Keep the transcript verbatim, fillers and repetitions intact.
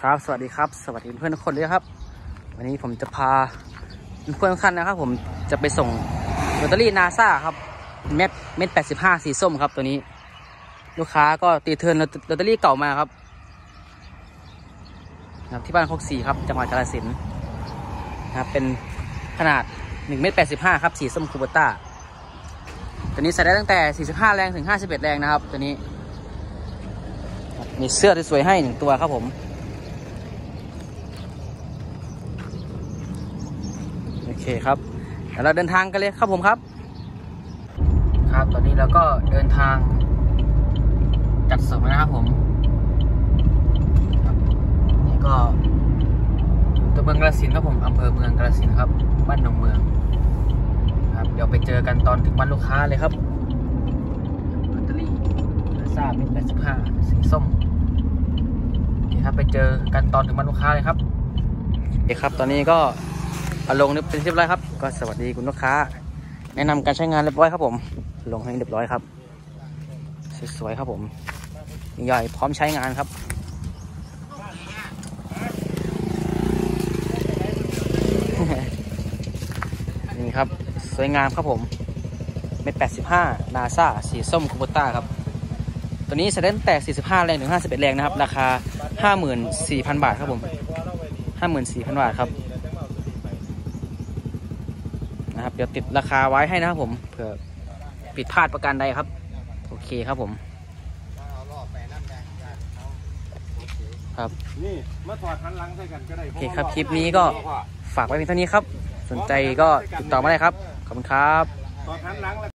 ครับสวัสดีครับสวัสดีเพื่อนทุกคนด้วยครับวันนี้ผมจะพาเพื่อนทุกท่านนะครับผมจะไปส่งลอตเตอรี่นาซาครับเม็ดเม็ดแปดสิบห้าสีส้มครับตัวนี้ลูกค้าก็ตีเทิร์นลอตเตอรี่เก่ามาครับนะครับที่บ้านโคกศรีครับจังหวัดกาฬสินธุ์นะครับเป็นขนาดหนึ่งเม็ดแปดสิบห้าครับสีส้มคูโบต้าตัวนี้ใส่ได้ตั้งแต่สี่สิบห้าแรงถึงห้าสิบเอ็ดแรงนะครับตัวนี้มีเสื้อสวยๆให้หนึ่งตัวครับผมโอเคครับเดี๋ยวเราเดินทางกันเลยครับผมครับครับตอนนี้เราก็เดินทางจัดส่งนะครับผมครับนี่ก็ตัวเมืองกาฬสินธุ์ครับผมอำเภอเมืองกาฬสินธุ์ครับบ้านหนองเมืองครับเดี๋ยวไปเจอกันตอนถึงบ้านลูกค้าเลยครับลอตเตอรี่นาซาเป็นแปดสิบห้าสีส้มนี่ครับไปเจอกันตอนถึงบ้านลูกค้าเลยครับโอเคครับตอนนี้ก็เอาลงเป็นที่เรียบร้อยครับก็สวัสดีคุณลูกค้าแนะนำการใช้งานเรียบร้อยครับผมลงให้เรียบร้อยครับสวยๆครับผมใหญ่พร้อมใช้งานครับนี่ครับสวยงามครับผมเม็ดแปดสิบห้านาซาสีส้มคูโบต้าครับตัวนี้แสดงแต่สี่สิบห้าแรงถึงห้าสิบเอ็ดแรงนะครับราคา ห้าหมื่นสี่พัน บาทครับผม ห้าหมื่นสี่พัน บาทครับนะครับเดี๋ยวติดราคาไว้ให้นะครับผมเผื่อผิดพลาดประการใดครับโอเคครับผมครับนี่มาถอดหันหลังใส่กันก็ได้โอเคครับคลิปนี้ก็ฝากไว้เพียงเท่านี้ครับสนใจก็ติดต่อมาได้ครับขอบคุณครับ